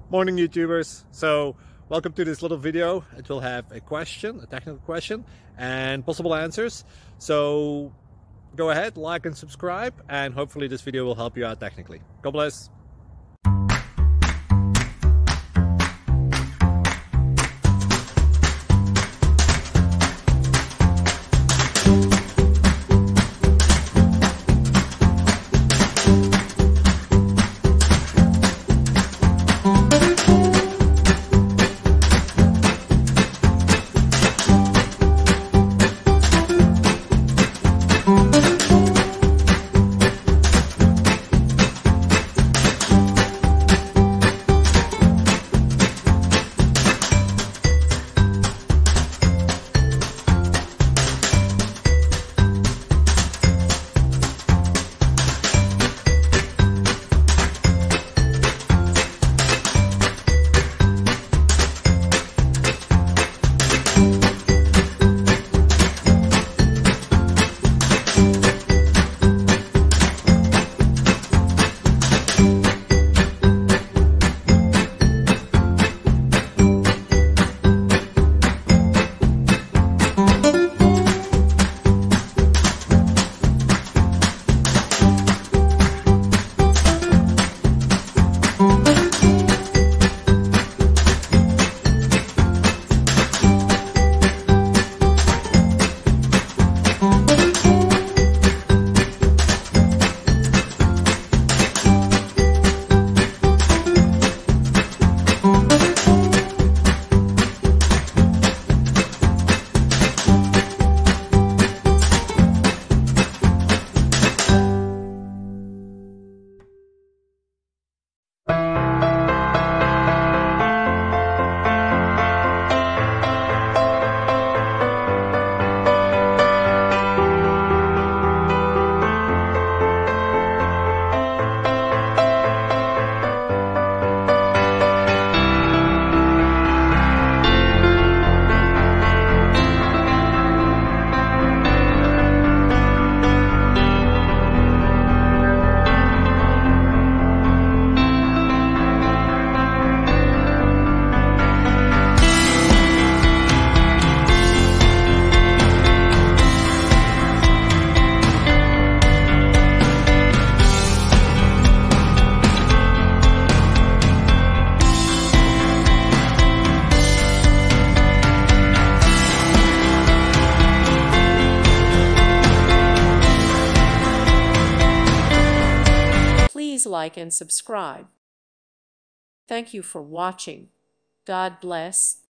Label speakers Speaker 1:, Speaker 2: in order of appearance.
Speaker 1: Morning YouTubers. So welcome to this little video. It will have a question, a technical question, and possible answers. So go ahead, like and subscribe, and hopefully this video will help you out technically. God bless.
Speaker 2: Please like and subscribe. Thank you for watching. God bless.